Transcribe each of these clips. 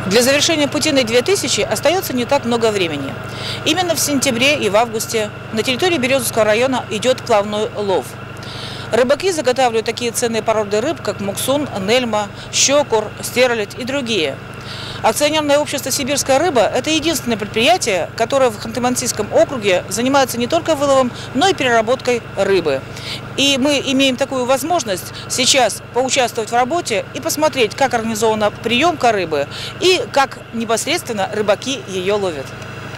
Для завершения Путиной 2000 остается не так много времени. Именно в сентябре и в августе на территории Березовского района идет плавной лов. Рыбаки заготавливают такие ценные породы рыб, как муксун, нельма, щекур, стерлядь и другие. Акционерное общество «Сибирская рыба» – это единственное предприятие, которое в Ханты-Мансийском округе занимается не только выловом, но и переработкой рыбы. И мы имеем такую возможность сейчас поучаствовать в работе и посмотреть, как организована приемка рыбы и как непосредственно рыбаки ее ловят.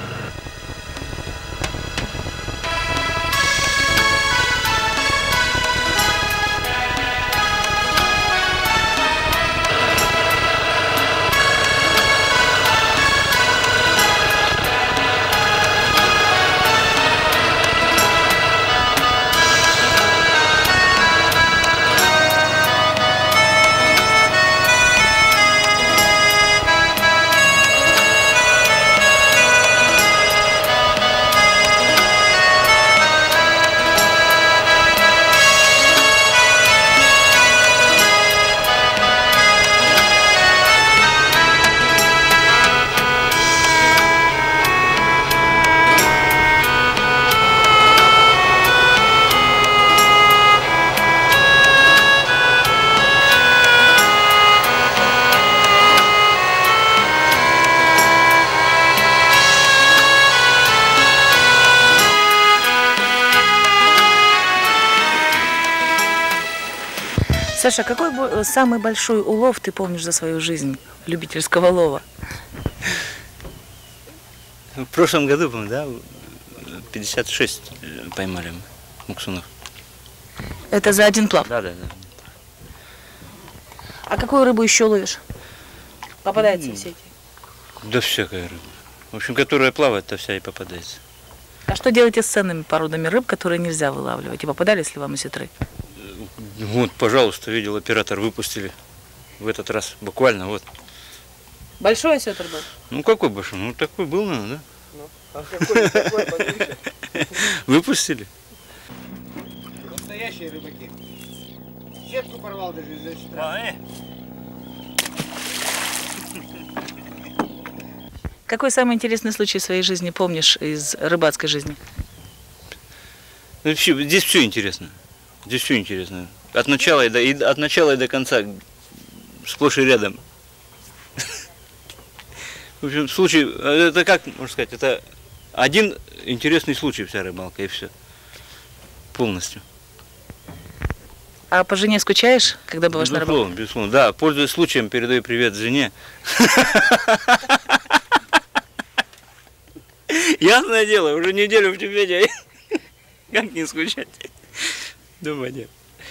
Саша, какой самый большой улов ты помнишь за свою жизнь любительского лова? В прошлом году, по-моему, да, 56 поймали муксунов. Это за один плав? Да. А какую рыбу еще ловишь? Попадается в сети? Да всякая рыба. В общем, которая плавает, то вся и попадается. А что делаете с ценными породами рыб, которые нельзя вылавливать? И попадались ли вам осетры? Вот, пожалуйста, видел, оператор выпустили в этот раз, буквально, вот. Большой осетр был? Ну, какой большой? Ну, такой был, наверное, да? Ну, а какой такой поменьше? Выпустили. Настоящие рыбаки. Сетку порвал даже из-за осетра. Какой самый интересный случай в своей жизни помнишь из рыбацкой жизни? Ну, здесь все интересно. Здесь все интересно. От начала и до конца, сплошь и рядом. В общем, случай, это как, можно сказать, это один интересный случай, вся рыбалка, и все. Полностью. А по жене скучаешь, когда бываешь на рыбалке? Безусловно, да. Пользуясь случаем, передаю привет жене. Ясное дело, уже неделю в Тибете. Как не скучать? Дома нет.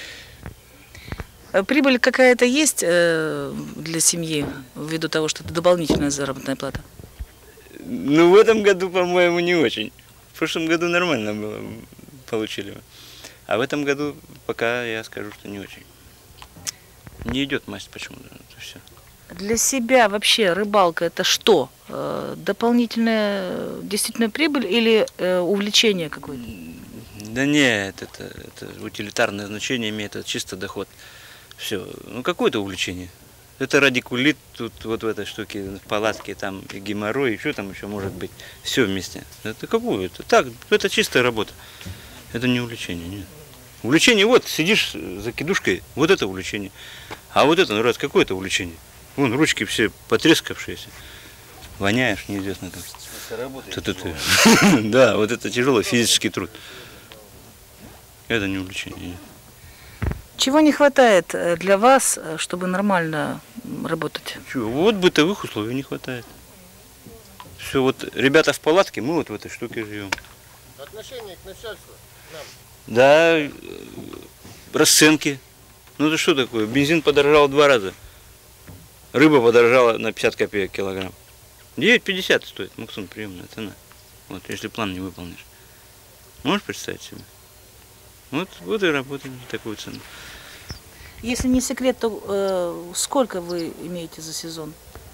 Прибыль какая-то есть для семьи, ввиду того, что это дополнительная заработная плата? Ну, в этом году, по-моему, не очень. В прошлом году нормально было, получили. А в этом году пока я скажу, что не очень. Не идет масть почему-то, это все. Для себя вообще рыбалка это что? Дополнительная действительно прибыль или увлечение какое-то? Да нет, это утилитарное значение имеет, это чисто доход. Все, ну какое-то увлечение. Это радикулит тут вот в этой штуке, в палатке, там и геморрой, и что там еще может быть. Все вместе. Это какое? Это так, это чистая работа. Это не увлечение, нет. Увлечение, вот, сидишь за кидушкой, вот это увлечение. А вот это, ну раз, какое это увлечение? Вон, ручки все потрескавшиеся. Воняешь, неизвестно как. Это работает. Да, вот это тяжелый физический труд. Это не увлечение. Чего не хватает для вас, чтобы нормально работать? Чего? Вот бытовых условий не хватает. Все, вот ребята в палатке, мы вот в этой штуке живем. Отношение к начальству, к нам. Да, расценки. Ну это что такое? Бензин подорожал 2 раза. Рыба подорожала на 50 копеек килограмм. 9,50 стоит муксун, приемная цена. Вот, если план не выполнишь. Можешь представить себе? Вот и работаем за такую цену. Если не секрет, то сколько вы имеете за сезон?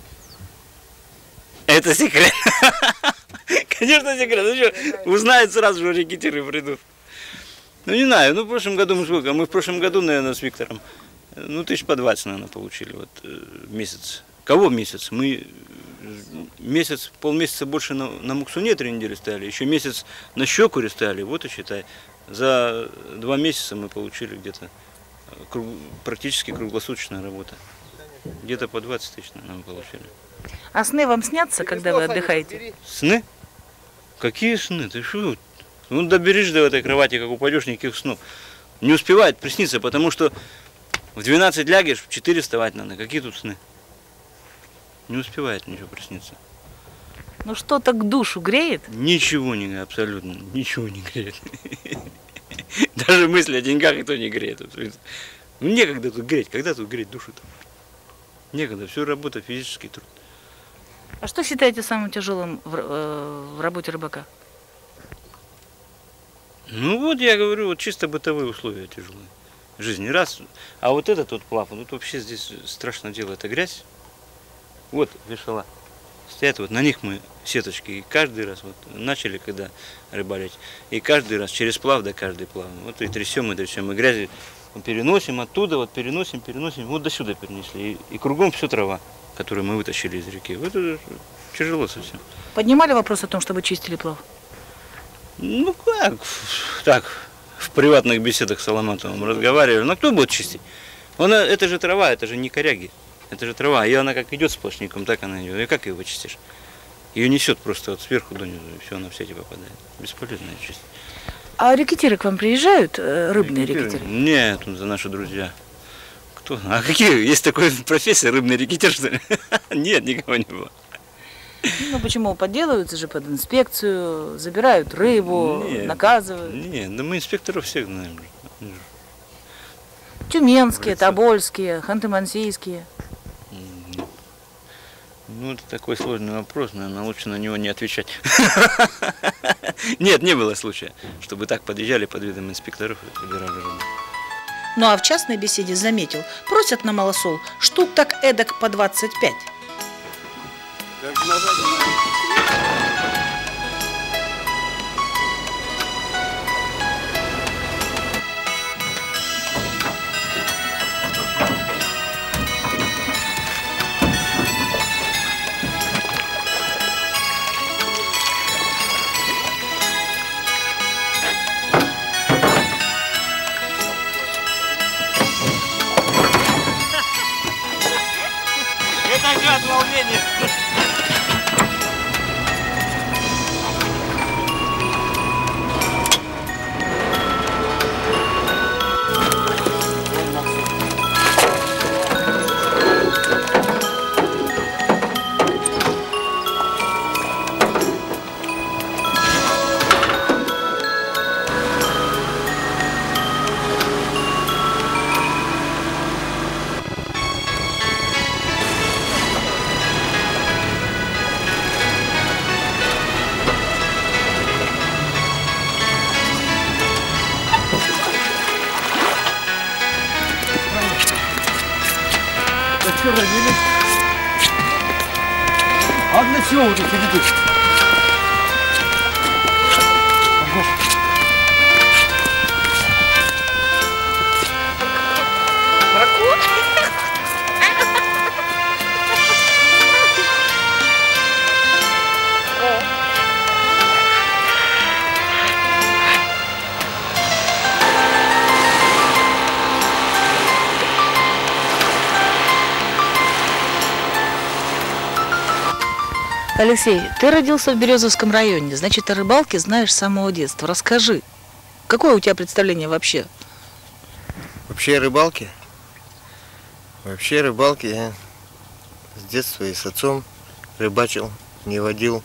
Это секрет. Конечно, секрет. Ну что, узнают сразу же, рекетиры придут. Ну не знаю, ну в прошлом году мы сколько? Мы в прошлом году, наверное, с Виктором, ну 1000 по 20, наверное, получили вот месяц. Кого месяц? Мы месяц, полмесяца больше на Муксуне 3 недели стояли, еще месяц на Щекуре стояли, вот и считай. За 2 месяца мы получили где-то практически круглосуточная работа. Где-то по 20 тысяч мы получили. А сны вам снятся, когда вы отдыхаете? Сны? Какие сны? Ты что? Ну доберешь до этой кровати, как упадешь, никаких снов. Не успевает присниться, потому что в 12 лягешь, в 4 вставать надо. Какие тут сны? Не успевает ничего присниться. Ну что так душу греет? Ничего не, абсолютно, ничего не греет. Даже мысли о деньгах и то не греет. Ну некогда тут греть, когда тут греть душу-то? Некогда, все работа, физический труд. А что считаете самым тяжелым в работе рыбака? Ну вот я говорю, вот чисто бытовые условия тяжелые. Жизни раз. А вот этот вот плав, тут вообще здесь страшное дело, это грязь. Вот вешала. Стоят вот, на них мы сеточки. И каждый раз, вот начали когда рыбалить, и каждый раз через плав до каждый плав. Вот и трясем, и грязи переносим оттуда, вот переносим, вот до сюда перенесли. И кругом все трава, которую мы вытащили из реки. Вот это тяжело совсем. Поднимали вопрос о том, чтобы чистили плав? Ну как, так, в приватных беседах с Соломатовым разговаривали. Но кто будет чистить? Это же трава, это же не коряги. Это же трава, и она как идет сплошняком, так она идет. И как ее вычистишь? Ее несет просто вот сверху донизу, и все, она в сети попадает. Бесполезно ее чистить. А рекетиры к вам приезжают, рыбные рекетиры? Нет, это наши друзья. Кто? А какие? Есть такая профессия, рыбный рекетир, что ли? Нет, никого не было. Ну почему? Подделываются же под инспекцию, забирают рыбу, наказывают. Нет, да мы инспекторов всех знаем. Тюменские, Тобольские, Ханты-Мансийские. Ну, это такой сложный вопрос, наверное, лучше на него не отвечать. Нет, не было случая, чтобы так подъезжали под видом инспекторов и забирали рыбу. Ну а в частной беседе заметил, просят на малосол штук так эдак по 25. Это же от волнения. А для чего вы тут сидите? Алексей, ты родился в Березовском районе, значит, о рыбалке знаешь с самого детства. Расскажи, какое у тебя представление вообще? Вообще о рыбалке? Вообще рыбалки я с детства и с отцом рыбачил, не водил.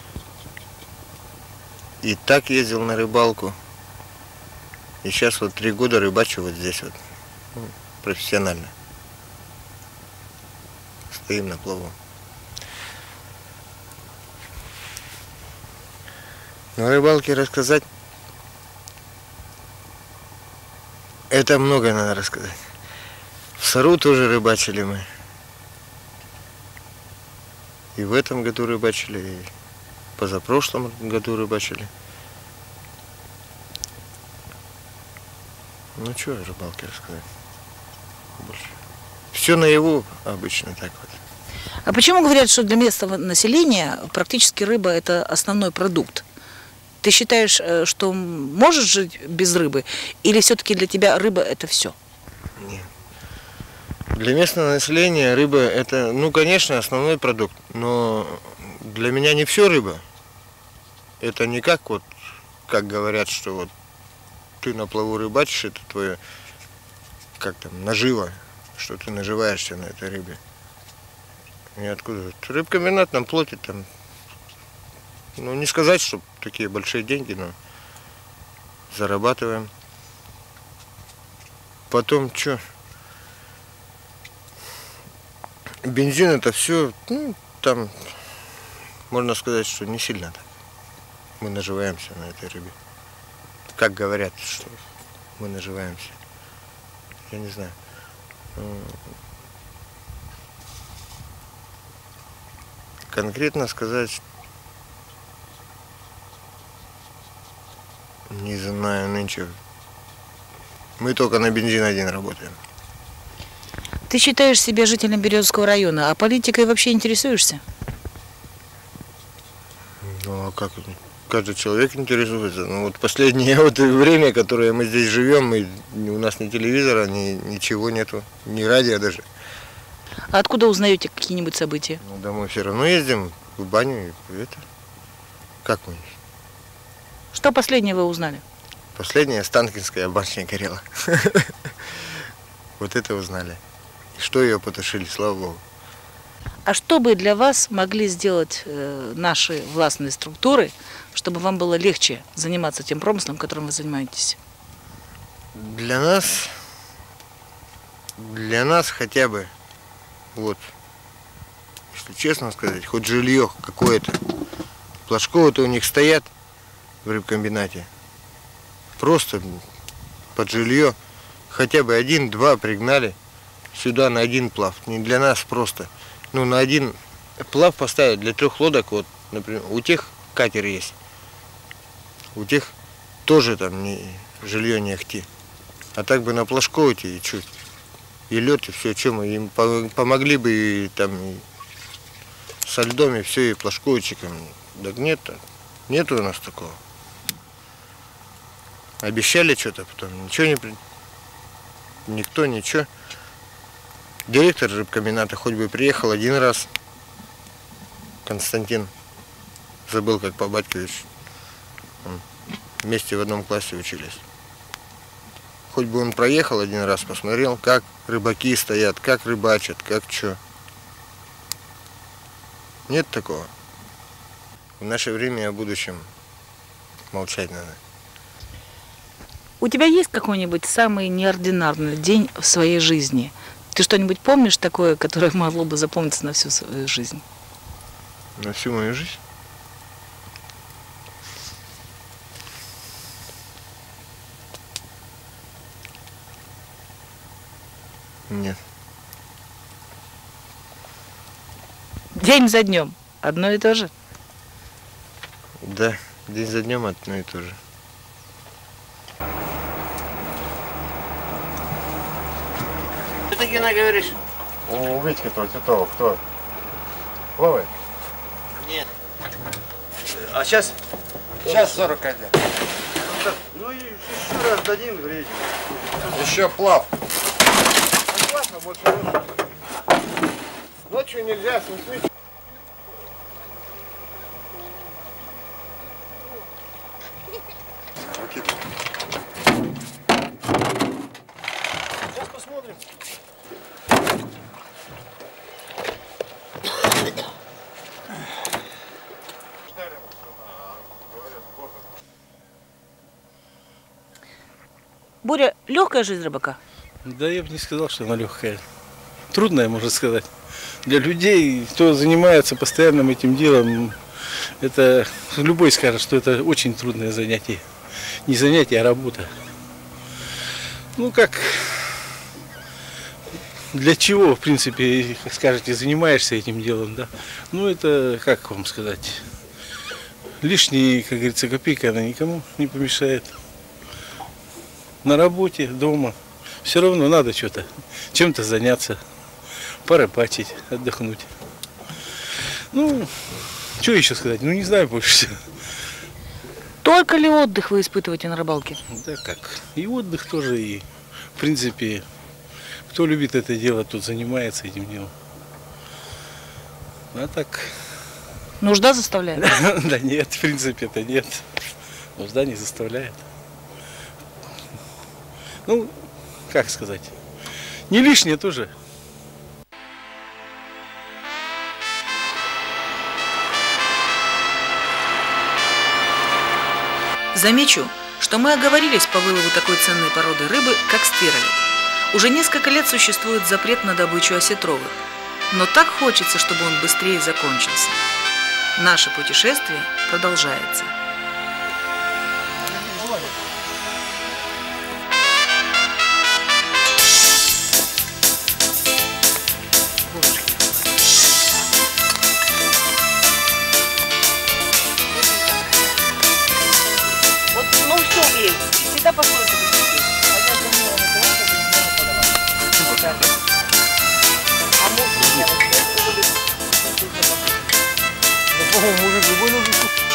И так ездил на рыбалку. И сейчас вот 3 года рыбачу вот здесь вот, профессионально. Стоим на плаву. На рыбалке рассказать, это много надо рассказать. В Сару тоже рыбачили мы. И в этом году рыбачили, и позапрошлом году рыбачили. Ну что рыбалке рассказать больше? Все наяву обычно так вот. А почему говорят, что для местного населения практически рыба – это основной продукт? Ты считаешь, что можешь жить без рыбы? Или все-таки для тебя рыба – это все? Нет. Для местного населения рыба это, ну, конечно, основной продукт, но для меня не все рыба. Это не как вот, как говорят, что вот ты на плаву рыбачишь, это твое, как там, наживо, что ты наживаешься на этой рыбе. И откуда? Рыбкомбинат нам платит там, ну, не сказать, что такие большие деньги, но зарабатываем. Потом что? Бензин это все, ну, там, можно сказать, что не сильно так. Мы наживаемся на этой рыбе. Как говорят, что мы наживаемся. Я не знаю. Конкретно сказать не знаю нынче. Мы только на бензин один работаем. Ты считаешь себя жителем Березовского района, а политикой вообще интересуешься? Ну а как? Каждый человек интересуется. Ну вот последнее вот время, которое мы здесь живем, у нас ни телевизора, ничего нету, ни радио даже. А откуда узнаете какие-нибудь события? Ну, домой все равно ездим, в баню и это. Как мы? Что последнее вы узнали? Последняя Станкинская башня горела. Вот это узнали. Что ее потушили, слава богу. А что бы для вас могли сделать наши властные структуры, чтобы вам было легче заниматься тем промыслом, которым вы занимаетесь? Для нас хотя бы, вот, если честно сказать, хоть жилье какое-то. Флажковые-то у них стоят в рыбкомбинате. Просто под жилье хотя бы 1-2 пригнали сюда на один плав. Не для нас просто. Ну, на один плав поставить для 3 лодок, вот, например, у тех катер есть. У тех тоже там жилье не ахти. А так бы на Плашковке и чуть. И лед, и все, чем мы им помогли бы и там и со льдом, и все, и плашковочком. Так нет у нас такого. Обещали что-то, потом никто ничего. Директор рыбкомбината хоть бы приехал 1 раз. Константин. Забыл, как по Батькович. Вместе в одном классе учились. Хоть бы он проехал 1 раз, посмотрел, как рыбаки стоят, как рыбачат, как что. Нет такого. В наше время о будущем молчать надо. У тебя есть какой-нибудь самый неординарный день в своей жизни? Ты что-нибудь помнишь такое, которое могло бы запомниться на всю свою жизнь? На всю мою жизнь? Нет. День за днем. Одно и то же? Да, день за днем одно и то же. Что ты, Гена, говоришь? У Витьки-то Титова кто? Плавает? Нет. А сейчас? Сейчас 41. Ну и еще раз дадим время. Еще плав. Классно, больше ночью. Ночью нельзя, смысл. Сейчас посмотрим. Боря, легкая жизнь рыбака? Да я бы не сказал, что она легкая. Трудная, можно сказать. Для людей, кто занимается постоянным этим делом, это любой скажет, что это очень трудное занятие. Не занятие, а работа. Ну как, для чего, в принципе, как скажете, занимаешься этим делом, да? Ну это, как вам сказать, лишняя, как говорится, копейка, она никому не помешает. На работе, дома. Все равно надо что-то, чем-то заняться, порыбачить, отдохнуть. Ну, что еще сказать? Ну, не знаю больше всего. Только ли отдых вы испытываете на рыбалке? Да как, и отдых тоже, и, в принципе, кто любит это дело, тот занимается этим делом. А так... Нужда заставляет? Да нет, в принципе, это нет. Нужда не заставляет. Ну, как сказать, не лишнее тоже. Замечу, что мы оговорились по вылову такой ценной породы рыбы, как стерлядь. Уже несколько лет существует запрет на добычу осетровых. Но так хочется, чтобы он быстрее закончился. Наше путешествие продолжается. Вот, ну все есть. Всегда послушайте. А может, я вот это буду. По-моему, мужик любой нужен.